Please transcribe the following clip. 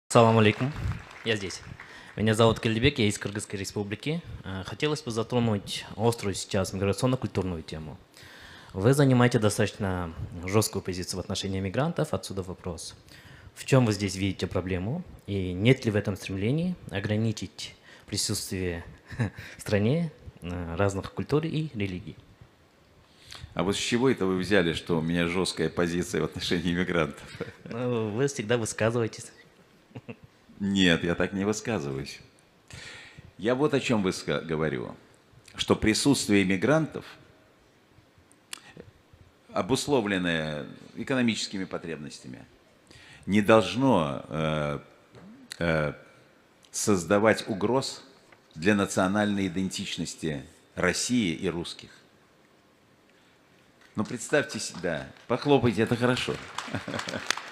Салам алейкум, я здесь. Меня зовут Кельдебек, я из Кыргызской республики. Хотелось бы затронуть острую сейчас миграционно-культурную тему. Вы занимаете достаточно жесткую позицию в отношении мигрантов, отсюда вопрос. В чем вы здесь видите проблему? И нет ли в этом стремлении ограничить присутствие в стране разных культур и религий? А вот с чего это вы взяли, что у меня жесткая позиция в отношении иммигрантов? Ну, вы всегда высказываетесь. Нет, я так не высказываюсь. Я вот о чем говорю, что присутствие иммигрантов, обусловленное экономическими потребностями, не должно создавать угроз для национальной идентичности России и русских. Ну, представьте себя, похлопайте, это хорошо.